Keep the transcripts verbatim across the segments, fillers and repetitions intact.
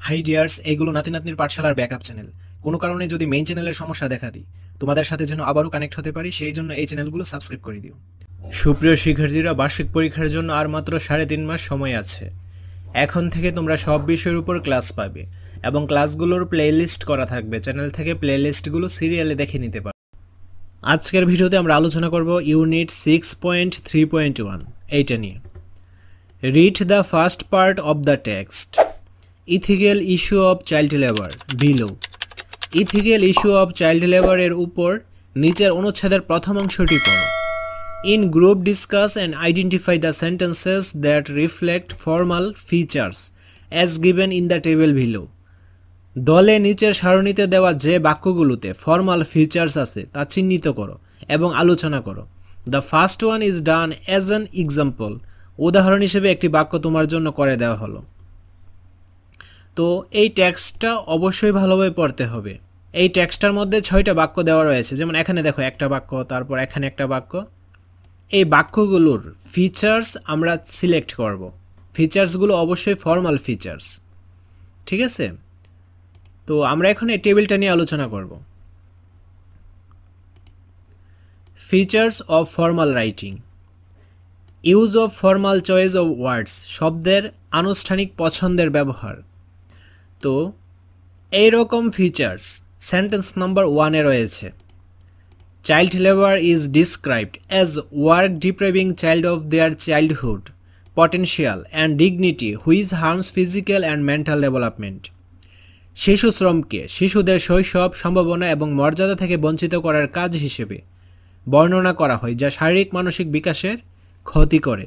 High dears, এইগুলো নাতি নাতনির পাঠশালার ব্যাকআপ চ্যানেল। কোনো কারণে যদি মেইন চ্যানেলের সমস্যা দেখা দিই, তোমাদের সাথে যেন আবারও কানেক্ট হতে পারি, সেই জন্য এই চ্যানেলগুলো সাবস্ক্রাইব করে দিও। সুপ্রিয় শিক্ষার্থীরা, বার্ষিক পরীক্ষার জন্য আর মাত্র সাড়ে তিন মাস সময় আছে। এখন থেকে তোমরা সব বিষয়ের উপর ক্লাস পাবে এবং ক্লাসগুলোর প্লেলিস্ট করা থাকবে। চ্যানেল থেকে প্লেলিস্টগুলো সিরিয়ালে দেখে নিতে পারো। আজকের ভিডিওতে আমরা আলোচনা করব unit six point three point one এইটা নিয়ে। Read the first part of the text. Ethical issue of child labour below. Ethical issue of child লেবারের উপর নিচের অনুচ্ছেদের প্রথম অংশটি পড়ো। In group discuss and identify the sentences that reflect formal features as given in the table below. দলে নিচের সারণীতে দেওয়া যে বাক্যগুলোতে ফর্মাল ফিচার্স আছে তা চিহ্নিত করো এবং আলোচনা করো। The first one is done as an example. উদাহরণ হিসেবে একটি বাক্য তোমার জন্য করে দেওয়া হলো। তো এই টেক্সটটা অবশ্যই ভালোভাবে পড়তে হবে। এই টেক্সটটার মধ্যে ছয়টা বাক্য দেওয়া রয়েছে, যেমন এখানে দেখো একটা বাক্য, তারপর এখানে একটা বাক্য। এই বাক্যগুলোর ফিচার্স আমরা সিলেক্ট করব। ফিচার্সগুলো অবশ্যই ফর্মাল ফিচার্স, ঠিক আছে? তো আমরা এখন এই টেবিলটা নিয়ে আলোচনা করব। Features of formal writing. Use of formal choice of words. শব্দের আনুষ্ঠানিক পছন্দের ব্যবহার। তো এইরকম ফিচার্স সেন্টেন্স নাম্বার ওয়ানে রয়েছে। Child labour is described as work depriving child of their childhood potential and dignity which harms physical and mental development. শিশু শ্রমকে শিশুদের শৈশব, সম্ভাবনা এবং মর্যাদা থেকে বঞ্চিত করার কাজ হিসেবে বর্ণনা করা হয়, যা শারীরিক মানসিক বিকাশের ক্ষতি করে।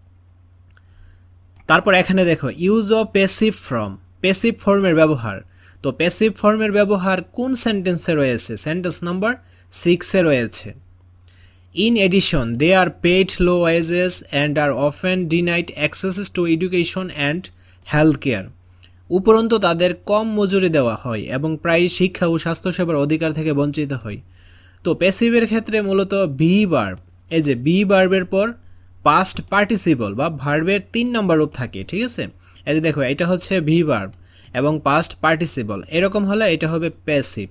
তারপর এখানে দেখো use of passive form. Passive ফর্মের ব্যবহার। তো প্যাসিভ ফর্মের ব্যবহার কোন সেন্টেন্সে রয়েছে? সেন্টেন্স নাম্বার সিক্সে রয়েছে। In addition they are paid low wages and are often denied access to education and health care. উপরন্তু তাদের কম মজুরি দেওয়া হয় এবং প্রায় শিক্ষা ও স্বাস্থ্যসেবার অধিকার থেকে বঞ্চিত হয়। তো প্যাসিভের ক্ষেত্রে মূলত বি ভার্ব, এই যে বি ভার্বের পর পাস্ট পার্টিসিপল বা ভার্বের তিন নম্বর রূপ থাকে, ঠিক আছে? এই যে দেখো এটা হচ্ছে ভি ভার্ব এবং পাস্ট পার্টিসিপল, এরকম হলে এটা হবে প্যাসিভ।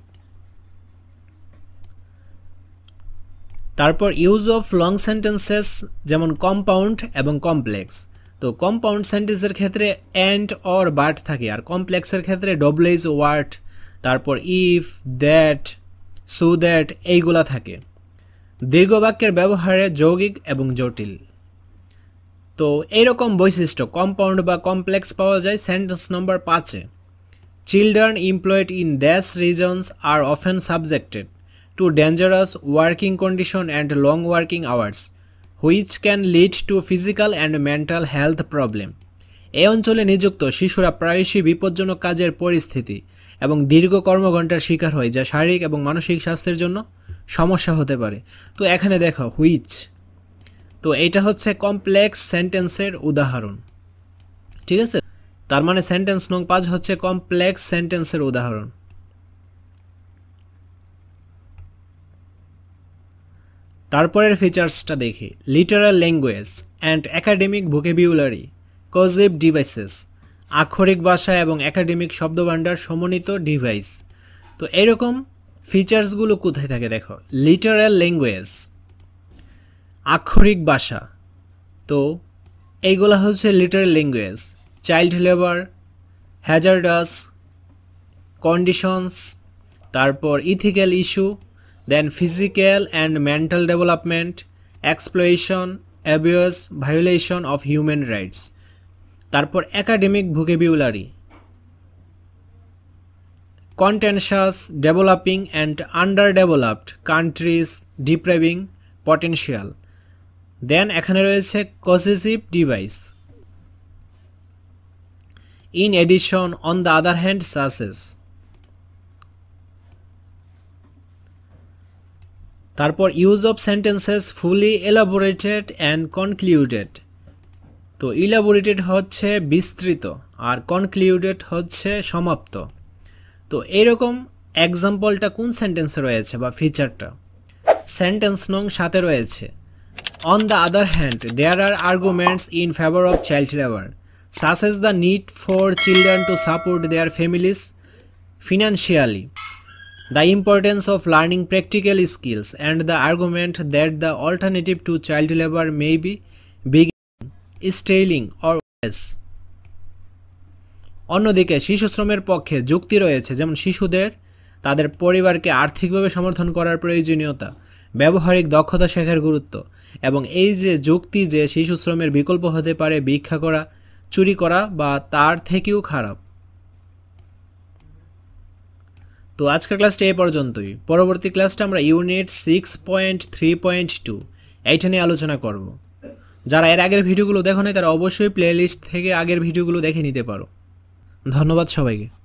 তারপর ইউজ অফ লং সেন্টেন্সেস, যেমন কম্পাউন্ড এবং কমপ্লেক্স। তো কম্পাউন্ড সেন্টেন্সের ক্ষেত্রে অ্যান্ড অর বাট থাকে, আর কমপ্লেক্সের ক্ষেত্রে ডবলেজ ওয়ার্ড, তারপর ইফ, দ্যাট, সো দ্যাট এইগুলা থাকে। দীর্ঘ বাক্যের ব্যবহারে যৌগিক এবং জটিল। তো এইরকম বৈশিষ্ট্য কম্পাউন্ড বা কমপ্লেক্স পাওয়া যায় সেন্টেন্স নম্বর পাঁচে। Children employed in these regions are often subjected to dangerous working condition and long working hours which can lead to physical and mental health problem. এই অঞ্চলে নিযুক্ত শিশুরা প্রায়শই বিপজ্জনক কাজের পরিস্থিতি এবং দীর্ঘ কর্মঘণ্টার শিকার হয়, যা শারীরিক এবং মানসিক স্বাস্থ্যের জন্য সমস্যা হতে পারে। তো এখানে দেখো হুইচ, তো এটা হচ্ছে কমপ্লেক্স সেন্টেন্সের উদাহরণ, ঠিক আছে? তার মানে সেন্টেন্স নং পাঁচ হচ্ছে কমপ্লেক্স সেন্টেন্সের উদাহরণ। তারপরের ফিচার্সটা দেখি। Literal language and academic vocabulary cohesive devices. আক্ষরিক ভাষা এবং একাডেমিক শব্দভাণ্ডার সমন্বিত ডিভাইস। তো এরকম ফিচার্সগুলো কোথায় থাকে দেখো। লিটারাল ল্যাঙ্গুয়েজ, আক্ষরিক ভাষা, তো এইগুলা হচ্ছে literal language. Child labour, hazardous conditions, তারপর ethical issue, then physical and mental development, exploitation, abuse, violation of human rights. তারপর academic vocabulary, contentious, developing and under developed countries, depriving potential. Then এখানে রয়েছে cohesive device. In addition, on the other hand, thus. তারপর use of sentences fully elaborated and concluded. তো elaborated হচ্ছে বিস্তৃত আর কনক্লিউডেড হচ্ছে সমাপ্ত। তো এইরকম এক্সাম্পলটা কোন সেন্টেন্সে রয়েছে বা ফিচারটা? সেন্টেন্স নং সাথে রয়েছে। On the other hand there are arguments in favour of child labour. such as the need for children to support their families financially, the importance of learning practical skills, and the argument that the alternative to child labor may be beginning, stealing or worse. অন্যদিকে শিশু শ্রমের পক্ষে যুক্তি রয়েছে, যেমন শিশুদের তাদের পরিবারকে আর্থিকভাবে সমর্থন করার প্রয়োজনীয়তা, ব্যবহারিক দক্ষতা শেখার গুরুত্ব, এবং এই যে যুক্তি যে শিশু শ্রমের বিকল্প হতে পারে ভিক্ষা করা, চুরি করা বা তার থেকেও খারাপ। তো আজকের ক্লাসটা এই পর্যন্তই। পরবর্তী ক্লাসটা আমরা unit six point three point two এইটা নিয়ে আলোচনা করব। যারা এর আগের ভিডিওগুলো দেখো নাই তারা অবশ্যই প্লেলিস্ট থেকে আগের ভিডিওগুলো দেখে নিতে পারো। ধন্যবাদ সবাইকে।